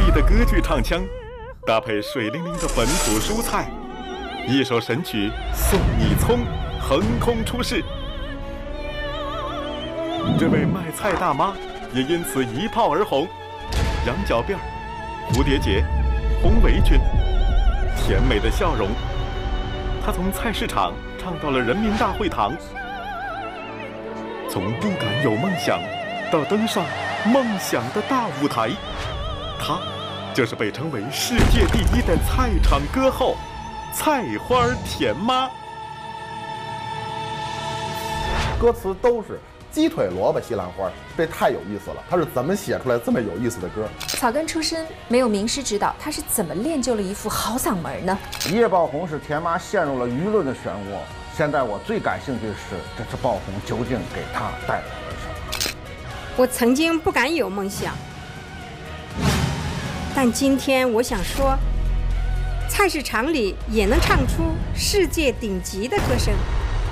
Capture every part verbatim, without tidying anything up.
丽的歌剧唱腔，搭配水灵灵的本土蔬菜，一首神曲《送你葱》横空出世。这位卖菜大妈也因此一炮而红，羊角辫、蝴蝶结、红围裙，甜美的笑容。她从菜市场唱到了人民大会堂，从不敢有梦想到登上梦想的大舞台，她就是被称为世界第一的菜场歌后菜花甜妈。 歌词都是鸡腿、萝卜、西兰花，这太有意思了。他是怎么写出来这么有意思的歌？ 草根出身，没有名师指导，他是怎么练就了一副好嗓门呢？ 一夜爆红使甜妈陷入了舆论的漩涡。现在我最感兴趣的是，这次爆红究竟给她带来了什么？ 我曾经不敢有梦想，但今天我想说，菜市场里也能唱出世界顶级的歌声。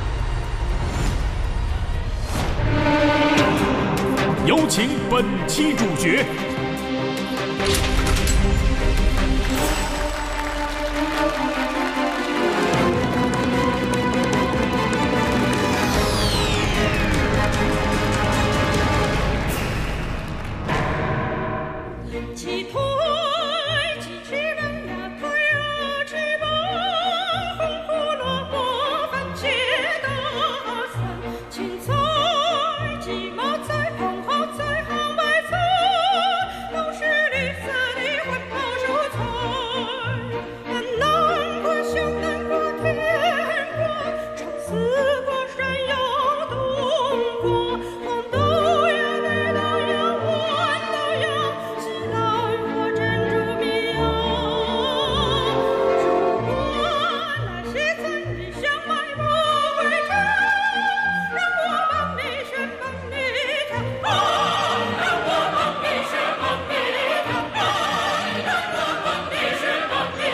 有请本期主角。 鸡腿，鸡翅膀呀，腿呀，翅膀，红胡萝卜，番茄大蒜，芹菜，鸡毛菜，茼蒿菜，杭白菜，都是绿色的环保蔬菜。南瓜、小南瓜、甜瓜，长丝瓜、山药、冬瓜，黄豆呀，绿豆呀，豌豆呀，西兰花、珍珠米呀。如果那些菜你想买不会吃，让我帮你选，帮你挑，让我帮你选，帮你挑，让我帮你选，帮你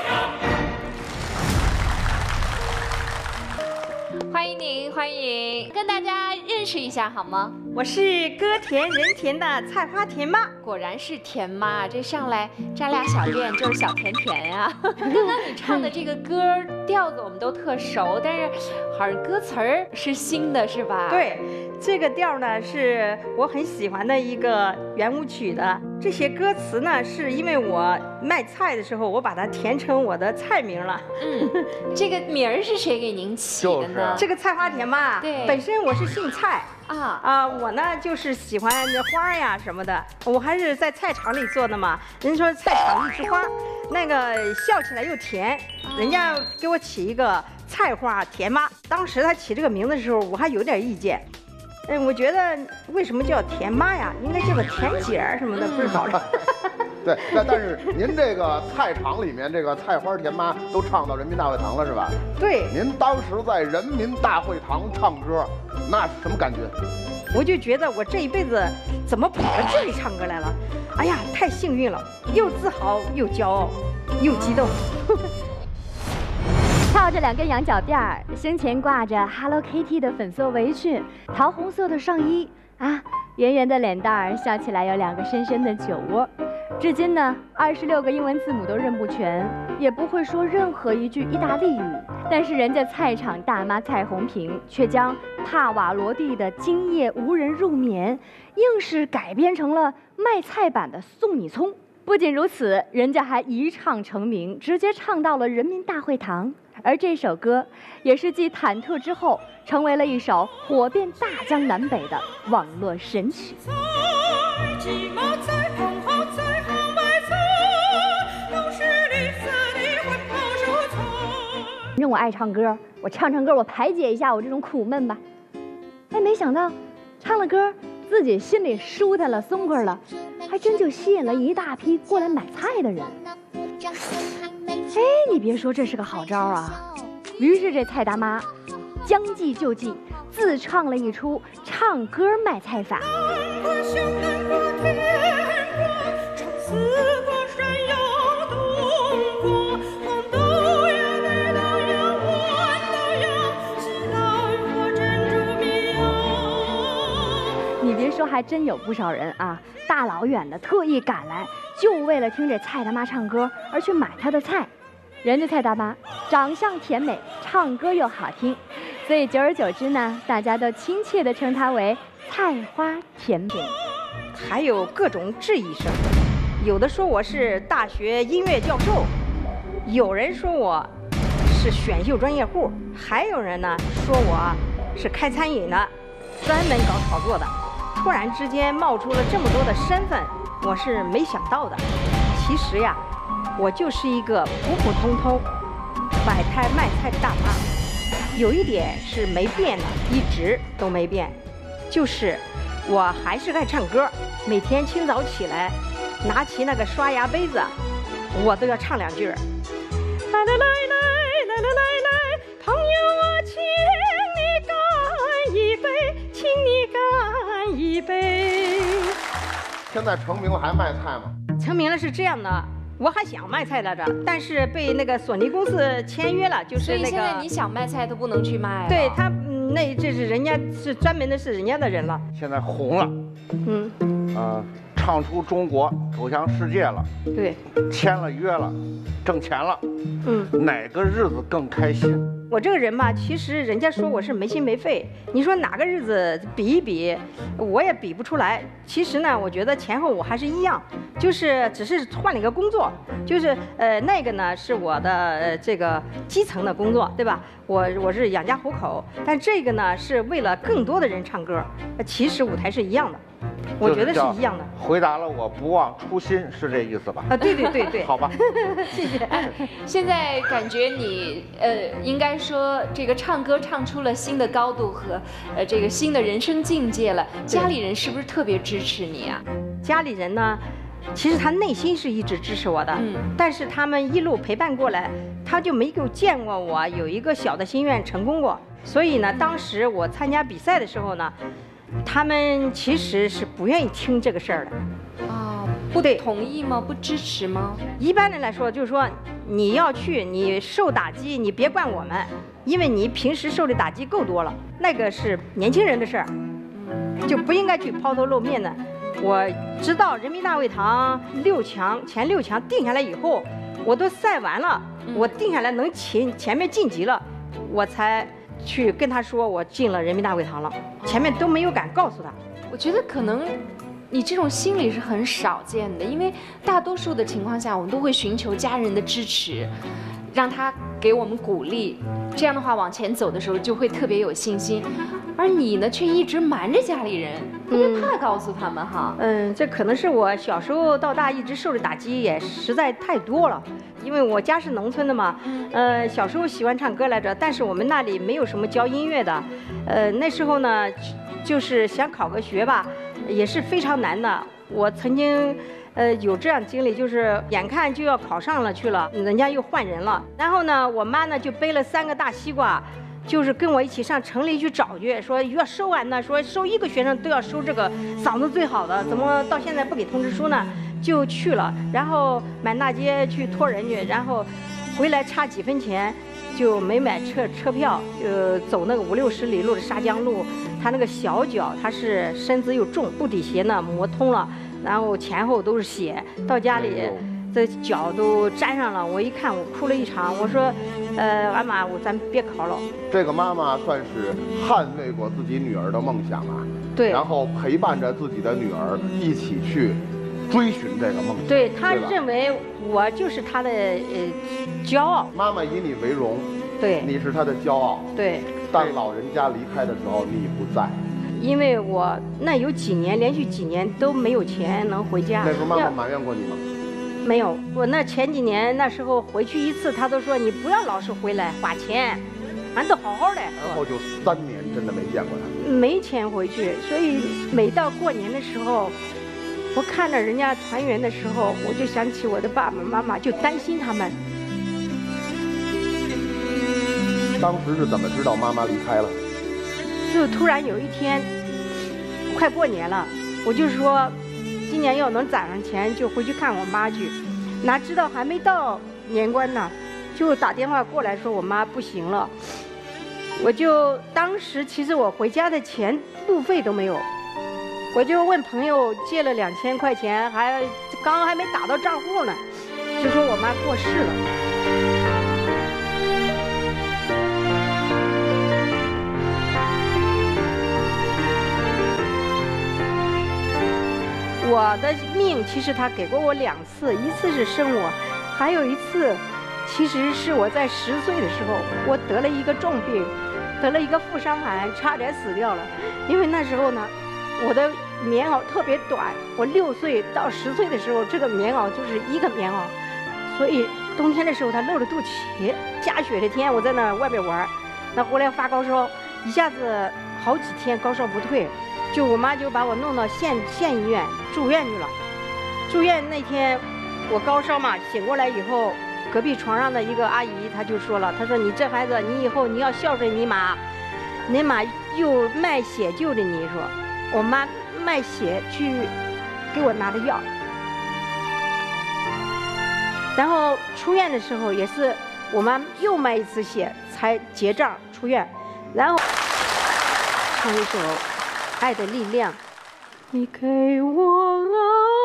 挑。 欢迎您，欢迎，跟大家认识一下好吗？ 我是歌甜人甜的菜花甜妈。 果然是甜妈，这上来扎俩小辫就是小甜甜呀、啊。刚刚你唱的这个歌调子我们都特熟，但是好像歌词儿是新的，是吧？ 对，这个调呢是我很喜欢的一个圆舞曲的。这些歌词呢，是因为我卖菜的时候，我把它填成我的菜名了。 嗯，这个名儿是谁给您起的呢？ 这个菜花甜妈， 对， 本身我是姓蔡。 啊啊，我呢就是喜欢花呀什么的，我还是在菜场里做的嘛。人说菜场一枝花，那个笑起来又甜，人家给我起一个菜花甜妈。当时他起这个名字的时候，我还有点意见。嗯，我觉得为什么叫甜妈呀？应该叫个甜姐儿什么的，不知道了。 对，但但是您这个菜场里面这个菜花甜妈都唱到人民大会堂了是吧？ 对。 您当时在人民大会堂唱歌，那是什么感觉？ 我就觉得我这一辈子怎么跑到这里唱歌来了？哎呀，太幸运了，又自豪又骄傲又激动。 靠着两根羊角辫儿，胸前挂着 Hello Kitty 的粉色围裙，桃红色的上衣啊，圆圆的脸蛋儿，笑起来有两个深深的酒窝。至今呢，二十六个英文字母都认不全，也不会说任何一句意大利语。但是人家菜场大妈蔡红萍却将帕瓦罗蒂的《今夜无人入眠》硬是改编成了卖菜版的《送你葱》。不仅如此，人家还一唱成名，直接唱到了人民大会堂。而这首歌也是继忐忑之后，成为了一首火遍大江南北的网络神曲。让我爱唱歌，我唱唱歌，我排解一下我这种苦闷吧。哎，没想到唱了歌，自己心里舒坦了、松快了，还真就吸引了一大批过来买菜的人。哎，你别说，这是个好招啊！于是这蔡大妈将计就计，自创了一出唱歌卖菜法。你别说，还还真有不少人啊，大老远的特意赶来，就为了听这蔡大妈唱歌而去买她的菜。人家蔡大妈长相甜美，唱歌又好听，所以久而久之呢，大家都亲切地称她为菜花甜品。 还有各种质疑声，有的说我是大学音乐教授，有人说我是选秀专业户，还有人呢说我是开餐饮的，专门搞炒作的。突然之间冒出了这么多的身份，我是没想到的。其实呀，我就是一个普普通通摆摊卖菜的大妈。有一点是没变的，一直都没变，就是我还是爱唱歌。每天清早起来，拿起那个刷牙杯子，我都要唱两句。来来来来来来来来，朋友啊，请你干一杯，请你干一杯。 现在成名了还卖菜吗？ 成名了是这样的，我还想卖菜来着，但是被那个索尼公司签约了，就是那个。 所以现在你想卖菜都不能去卖了。 对他，嗯那这是人家是专门的是人家的人了。 现在红了， 嗯， 啊，唱出中国，走向世界了， 对， 签了约了，挣钱了， 嗯， 哪个日子更开心？ 我这个人吧，其实人家说我是没心没肺，你说哪个日子比一比，我也比不出来。其实呢，我觉得前后我还是一样，就是只是换了一个工作，就是呃那个呢是我的呃这个基层的工作，对吧？我我是养家糊口，但这个呢是为了更多的人唱歌，其实舞台是一样的。我觉得是一样的。 回答了我不忘初心，是这意思吧？ 啊，对对对对。 好吧， 谢谢。 现在感觉你呃，应该说这个唱歌唱出了新的高度和呃这个新的人生境界了。家里人是不是特别支持你啊？ 家里人呢，其实他内心是一直支持我的，嗯，但是他们一路陪伴过来，他就没有见过我有一个小的心愿成功过。所以呢，当时我参加比赛的时候呢，他们其实是不愿意听这个事儿的。 啊，不同意吗？不支持吗？ 一般人来说，就是说你要去，你受打击，你别怪我们，因为你平时受的打击够多了，那个是年轻人的事儿，就不应该去抛头露面的。我知道人民大会堂六强前六强定下来以后，我都赛完了，我定下来能前前面晋级了，我才去跟他说我进了人民大会堂了，前面都没有敢告诉他。 我觉得可能你这种心理是很少见的，因为大多数的情况下，我们都会寻求家人的支持，让他给我们鼓励，这样的话往前走的时候就会特别有信心。而你呢，却一直瞒着家里人，特别怕告诉他们哈。 嗯，这可能是我小时候到大一直受的打击也实在太多了，因为我家是农村的嘛，呃，小时候喜欢唱歌来着，但是我们那里没有什么教音乐的，呃，那时候呢，就是想考个学吧，也是非常难的。我曾经。呃，有这样经历，就是眼看就要考上了去了，人家又换人了。然后呢，我妈呢就背了三个大西瓜，就是跟我一起上城里去找去，说要收完呢，说收一个学生都要收这个嗓子最好的，怎么到现在不给通知书呢？就去了，然后满大街去托人去，然后回来差几分钱，就没买车车票，呃，走那个五六十里路的沙江路，他那个小脚他是身子又重，布底鞋呢磨通了。然后前后都是血，到家里这脚都沾上了。我一看，我哭了一场。我说，呃，俺妈，我咱别考了。 这个妈妈算是捍卫过自己女儿的梦想啊， 对， 然后陪伴着自己的女儿一起去追寻这个梦想。 对，她认为我就是她的呃骄傲。 妈妈以你为荣， 对， 你是她的骄傲， 对。 但老人家离开的时候你不在。 因为我那有几年连续几年都没有钱能回家。 那时候妈妈埋怨过你吗？ 没有，我那前几年那时候回去一次，她都说你不要老是回来花钱，俺都好好的。 然后就三年真的没见过她。 没钱回去，所以每到过年的时候，我看着人家团圆的时候，我就想起我的爸爸妈妈，就担心他们。 当时是怎么知道妈妈离开了？ 就突然有一天，快过年了，我就说，今年要能攒上钱，就回去看我妈去。哪知道还没到年关呢，就打电话过来说我妈不行了。我就当时其实我回家的钱路费都没有， 我就问朋友借了两千块钱，还刚还没打到账户呢，就说我妈过世了。我的命其实他给过我两次，一次是生我，还有一次，其实是我在十岁的时候，我得了一个重病，得了一个副伤寒，差点死掉了。因为那时候呢，我的棉袄特别短，我六岁到十岁的时候，这个棉袄就是一个棉袄，所以冬天的时候它露着肚脐，下雪的天我在那外边玩，那后来发高烧，一下子好几天高烧不退。就我妈就把我弄到县县医院住院去了。住院那天，我高烧嘛，醒过来以后，隔壁床上的一个阿姨，她就说了，她说你这孩子，你以后你要孝顺你妈，你妈又卖血救着你。说，我妈卖血去给我拿的药，然后出院的时候也是我妈又卖一次血才结账出院，然后唱一首。爱的力量，你给我爱，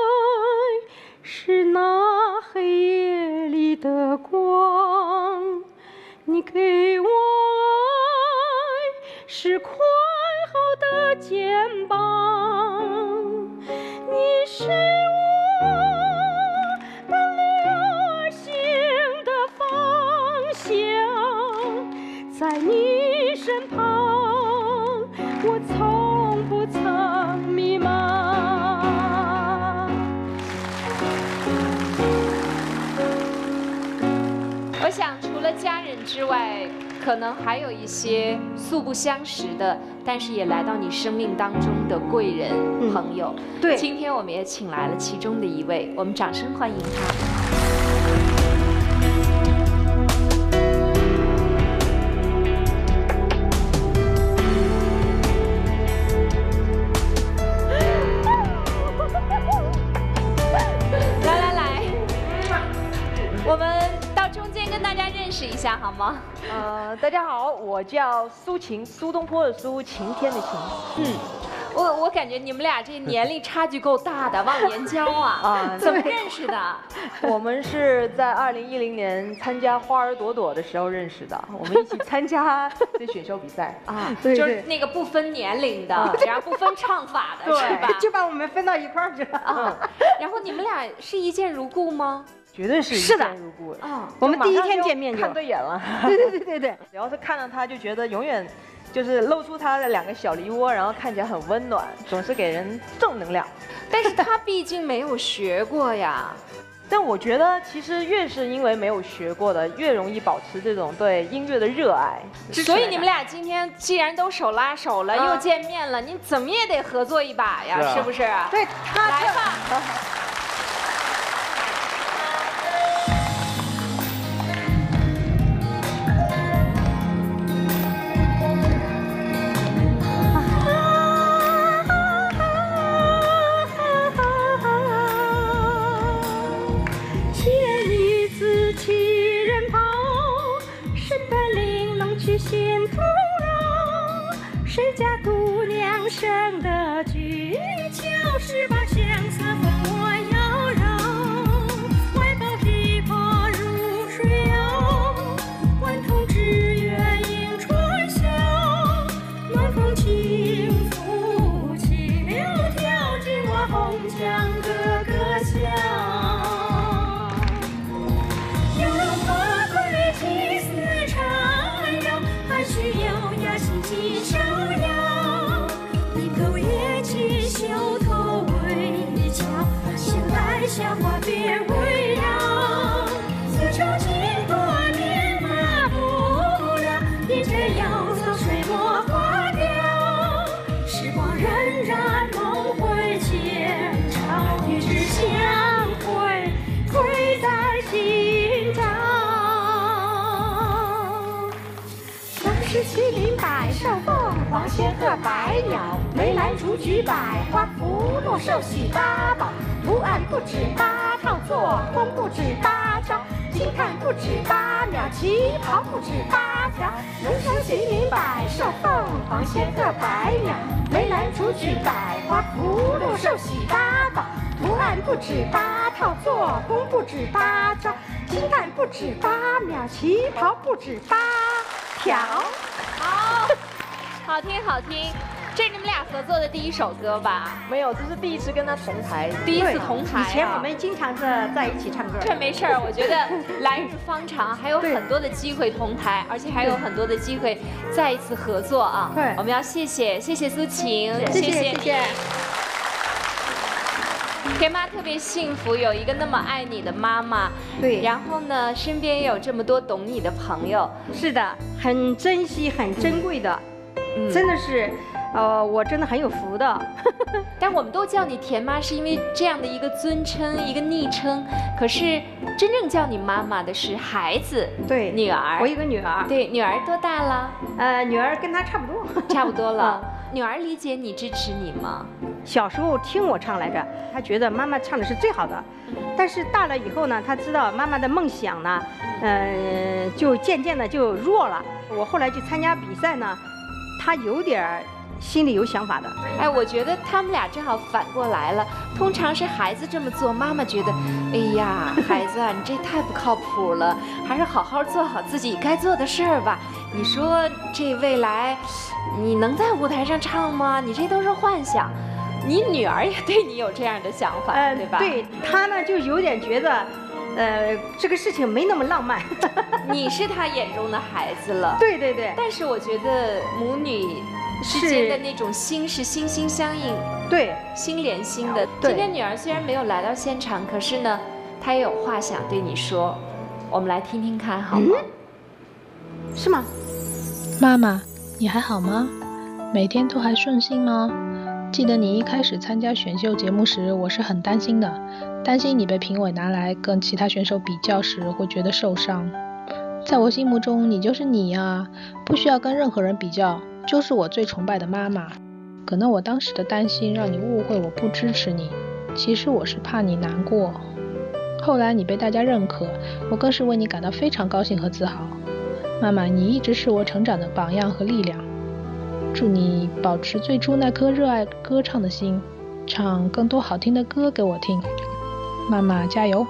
是那黑夜里的光；你给我爱，是宽厚的肩膀；你是我奔流行的方向，在你身旁，我从。不曾迷茫。 我想，除了家人之外，可能还有一些素不相识的，但是也来到你生命当中的贵人、嗯、朋友。 对， 今天我们也请来了其中的一位，我们掌声欢迎他。试一下好吗？ 呃，大家好，我叫苏晴，苏东坡的苏，晴天的晴。 嗯，我我感觉你们俩这年龄差距够大的，忘年交啊！啊，怎么认识的？ 我们是在二零一零年参加《花儿朵朵》的时候认识的，我们一起参加这选秀比赛啊，就是那个不分年龄的，然后不分唱法的，是吧？ 就把我们分到一块儿去了啊。 然后你们俩是一见如故吗？ 绝对是一见如故啊！我们第一天见面就看对眼了。 对对对对对， 只要是看到他就觉得永远就是露出他的两个小梨窝，然后看起来很温暖，总是给人正能量。 但是他毕竟没有学过呀。 但我觉得其实越是因为没有学过的，越容易保持这种对音乐的热爱。 所以你们俩今天既然都手拉手了，又见面了，你怎么也得合作一把呀，是不是？ 对， 来吧。 心突然，谁家姑娘生的俊俏，十八相思分我妖娆，怀抱琵琶入水摇，顽童只愿迎春宵，暖风轻拂起柳条，只我红墙咯咯笑。需优雅心机逍遥，一口夜气袖头微翘，闲来笑话别围绕，丝绸经过年马不了，一切瑶草水墨花雕，时光荏苒梦回前朝，一直相会会在心照。是麒麟百兽凤凰仙鹤白鸟，梅兰竹菊百花福禄寿喜八宝，图案不止八套，做工不止八招， 金看不止八秒，旗袍不止八条，人生喜临百寿，凤凰仙鹤百鸟，梅兰竹菊百花，福禄寿喜八宝，图案不止八套，做工不止八招，金看不止八秒，旗袍不止八条。 好，好听好听。这是你们俩合作的第一首歌吧？ 没有，这是第一次跟他同台， 第一次同台、啊。 以前我们经常在在一起唱歌。 这没事儿，我觉得来日方长，还有很多的机会同台，而且还有很多的机会再一次合作啊。 对， 我们要谢谢谢谢苏晴， 谢谢谢谢。 田妈特别幸福，有一个那么爱你的妈妈。 对， 然后呢，身边也有这么多懂你的朋友。 是的，很珍惜、很珍贵的， 嗯、 真的是。呃，我真的很有福的， 但我们都叫你田妈，是因为这样的一个尊称、一个昵称。可是真正叫你妈妈的是孩子， 对， 女儿。 我有个女儿， 对，女儿多大了？ 呃，女儿跟她差不多， 差不多了。嗯、女儿理解你、支持你吗？ 小时候听我唱来着，她觉得妈妈唱的是最好的。但是大了以后呢，她知道妈妈的梦想呢，嗯、呃，就渐渐的就弱了。我后来去参加比赛呢，她有点儿。心里有想法的， 哎，我觉得他们俩正好反过来了。通常是孩子这么做，妈妈觉得，哎呀，孩子啊，你这太不靠谱了，还是好好做好自己该做的事儿吧。你说这未来，你能在舞台上唱吗？你这都是幻想。你女儿也对你有这样的想法，呃、对吧？ 对，她呢就有点觉得，呃，这个事情没那么浪漫。 你是她眼中的孩子了。 对对对。 但是我觉得母女之间的那种心是心心相印， 对， 心连心的。今天女儿虽然没有来到现场，可是呢，她也有话想对你说，我们来听听看好吗？ 嗯、是吗？ 妈妈，你还好吗？每天都还顺心吗？记得你一开始参加选秀节目时，我是很担心的，担心你被评委拿来跟其他选手比较时会觉得受伤。在我心目中，你就是你啊，不需要跟任何人比较，就是我最崇拜的妈妈。可能我当时的担心让你误会我不支持你，其实我是怕你难过。后来你被大家认可，我更是为你感到非常高兴和自豪。妈妈，你一直是我成长的榜样和力量。祝你保持最初那颗热爱歌唱的心，唱更多好听的歌给我听。妈妈加油！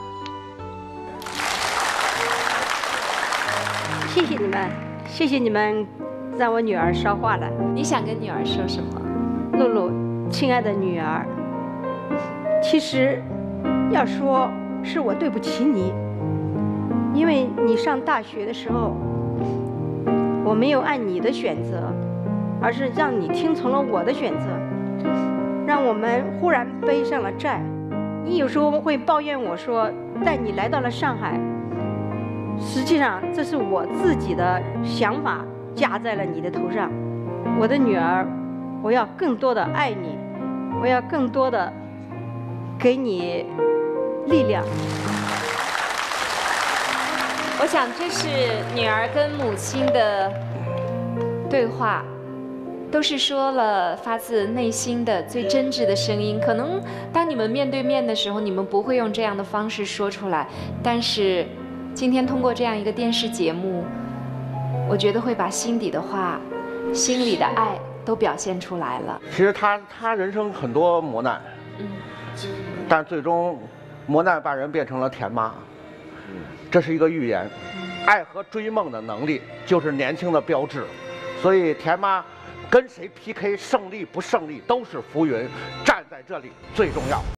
谢谢你们，谢谢你们让我女儿说话了。 你想跟女儿说什么？ 露露，亲爱的女儿，其实要说是我对不起你，因为你上大学的时候，我没有按你的选择，而是让你听从了我的选择，让我们忽然背上了债。你有时候会抱怨我说，带你来到了上海，实际上这是我自己的想法加在了你的头上。我的女儿，我要更多的爱你，我要更多的给你力量。 我想这是女儿跟母亲的对话，都是说了发自内心的最真挚的声音。可能当你们面对面的时候，你们不会用这样的方式说出来，但是今天通过这样一个电视节目，我觉得会把心底的话、心里的爱都表现出来了。 其实他他人生很多磨难， 嗯， 但最终磨难把人变成了田妈，这是一个预言。爱和追梦的能力就是年轻的标志，所以田妈跟谁 P K， 胜利不胜利都是浮云，站在这里最重要。